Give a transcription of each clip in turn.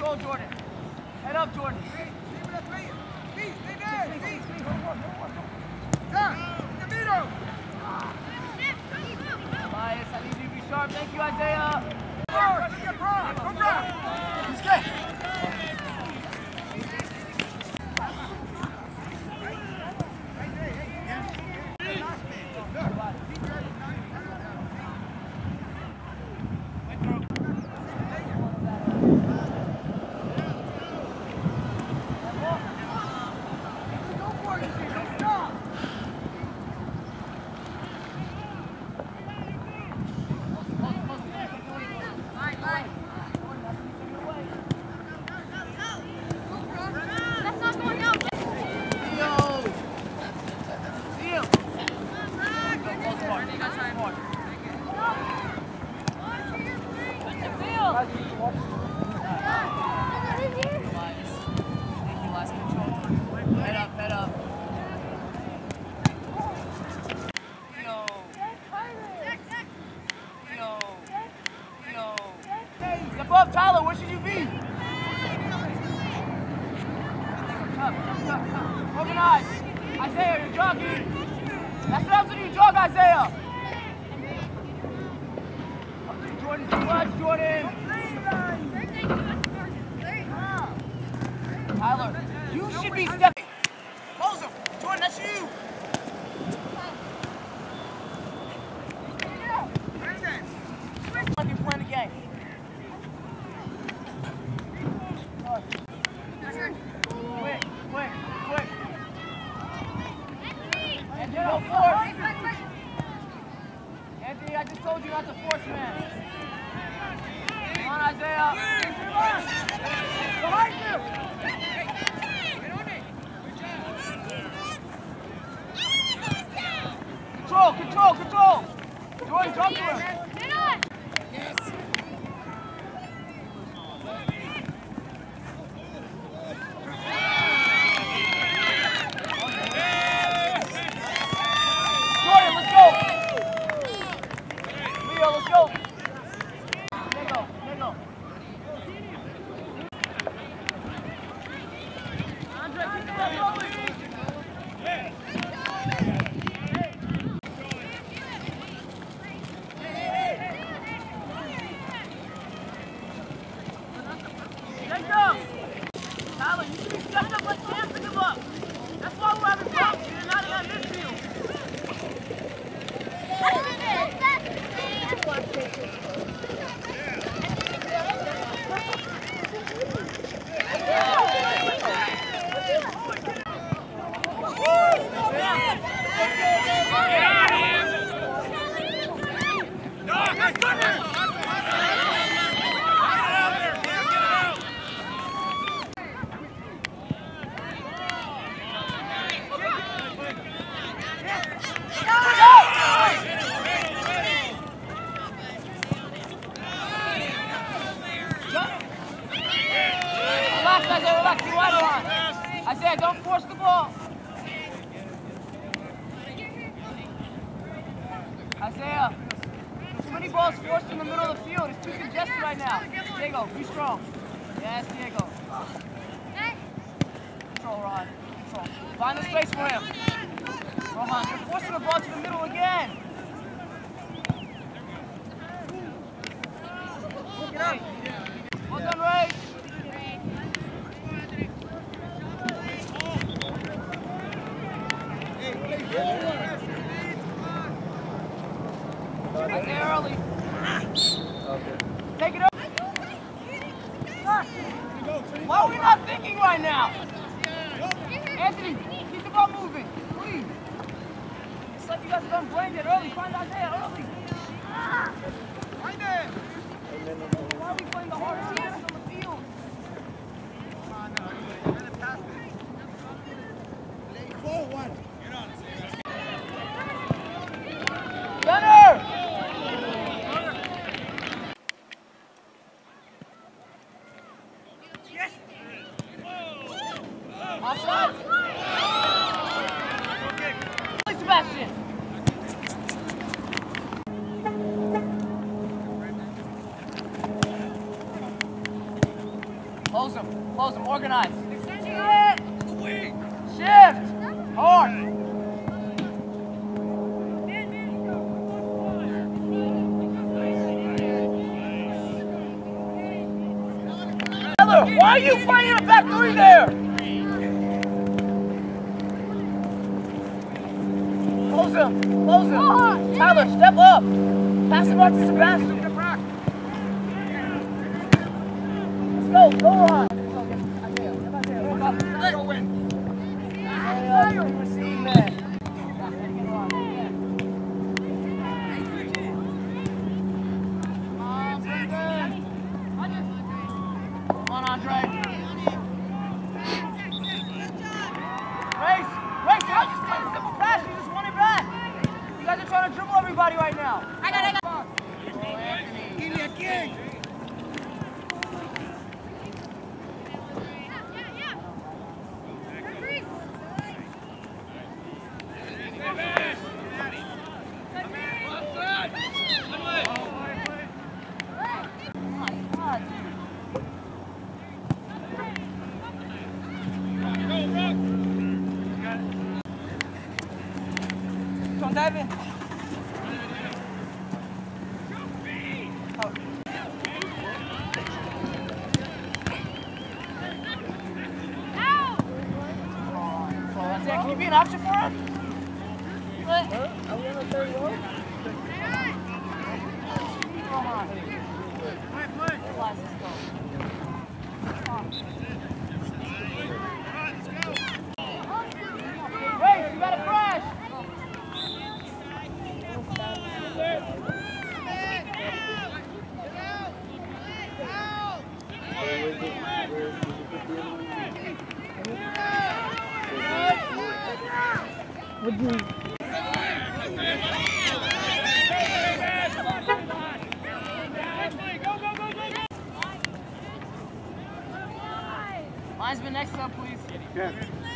control, Jordan. Head up, Jordan. Elias, I need you to be sharp. Thank you, Isaiah. He's good. Tyler, where should you be? Tough. Organize. Isaiah, you're jogging. That's what happens when you jog, Isaiah. Up to Jordan, too much, Jordan. Tyler, you should be stepping. Close him. Jordan, that's you. You're playing the game. Quick. And go force. Anthony, I just told you not to force, man. Come on, Isaiah. Behind you. Control. Jordan, talk to him. Yes. Tyler, you should be stepping up like Cam, pick him up. That's why we're having problems. You're not in that midfield. Relax, be wide on. Isaiah, don't force the ball. Isaiah, too many balls forced in the middle of the field. It's too congested right now. Diego, be strong. Yes, Diego. Control, Ron. Control. Find the space for him. Rohan, you're forcing the ball to the middle again. Hey. Well done, Ray. Isaiah early. Okay. Take it up. Why are we not thinking right now? Anthony, keep the ball moving, please. It's like you guys have done blanket early. Find Isaiah early. Find it. Why are we playing the hardest pass on the field? Come on now. Let it pass it. Play 4-1. Get on. Gunner! Yes! Offside! Play Sebastian! Close them, organize. Shift, hard. Why are you playing a back three there? Close him. Tyler, step up. Pass him out to Sebastian. Let's go on. Receive, man. Come on, Andre. Race, I just played a simple pass. You just won it back. You guys are trying to dribble everybody right now. I got it. Give me a kick. Dive in. Can you be an option for him? What? Are we on the third row? Come on. Play. Wait, you got a crash. Linesman next up, please. Yeah.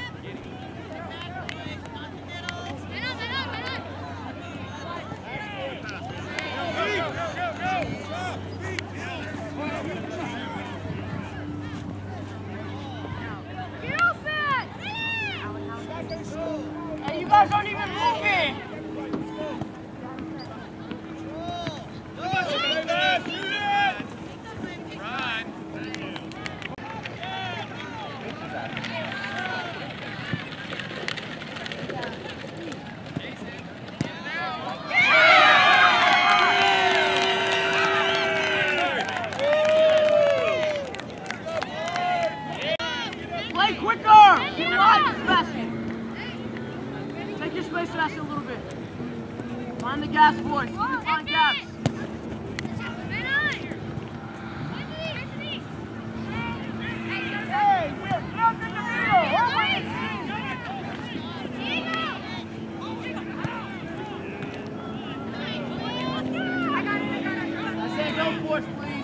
Hey, you guys aren't even moving. Play quicker! Keep alive, Sebastian! Take your space, Sebastian, a little bit. Find the gas, boys. Find gaps. Hey, we're up in the middle! I say go for it, please.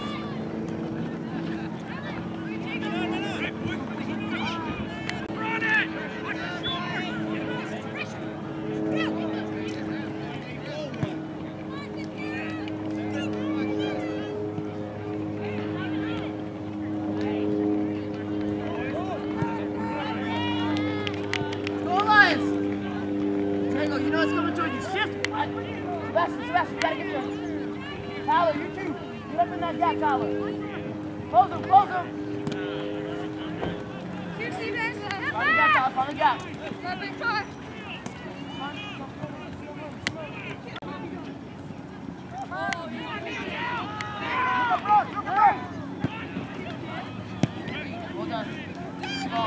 You know it's coming toward you. Shift. Sebastian, you gotta get there. Tyler, you too. Get up in that gap, Tyler. Close him. Find the gap, Tyler. Find the gap. Look up, Well done. Go.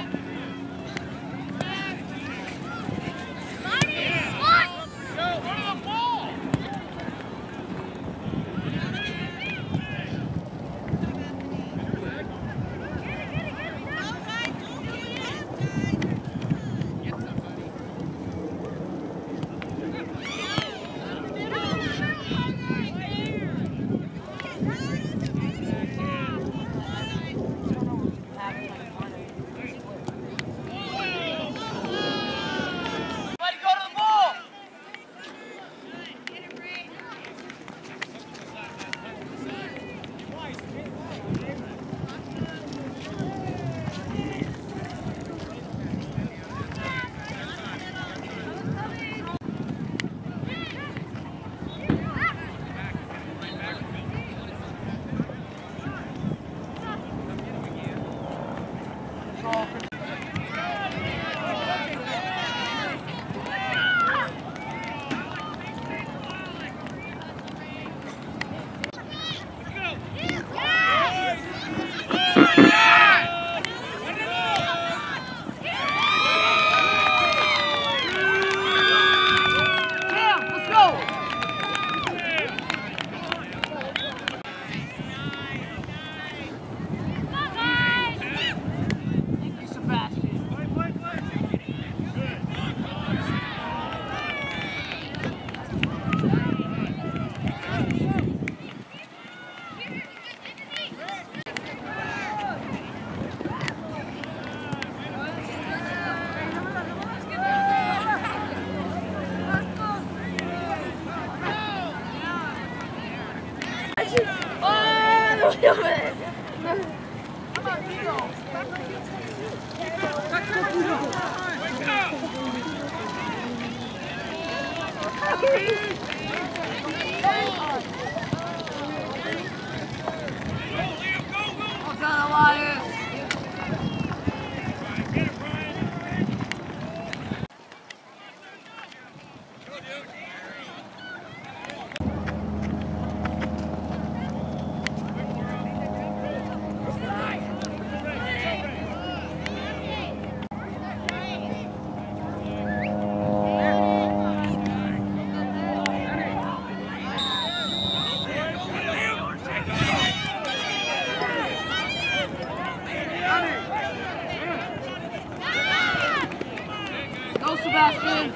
Come on, Tito. Hold on, Elias. Go, Sebastian.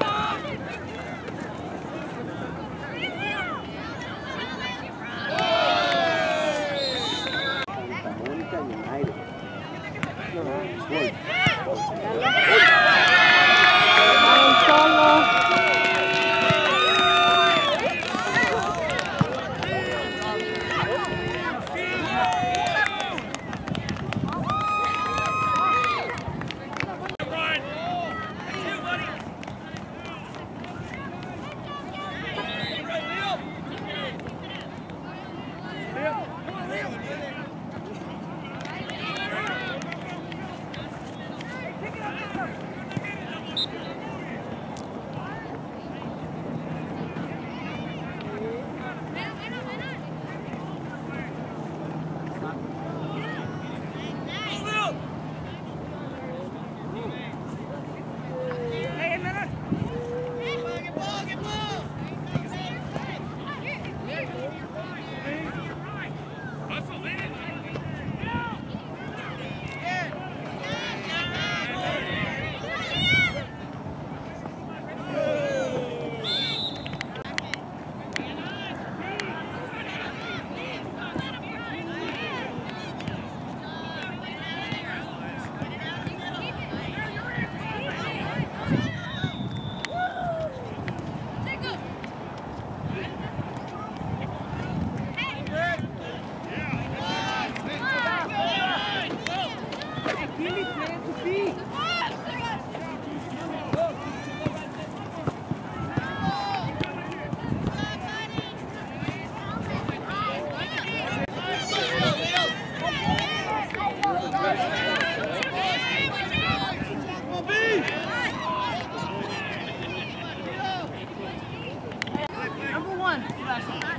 Number one, Sebastian. He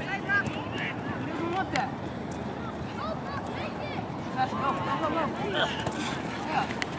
doesn't want that. Sebastian, go. Yeah.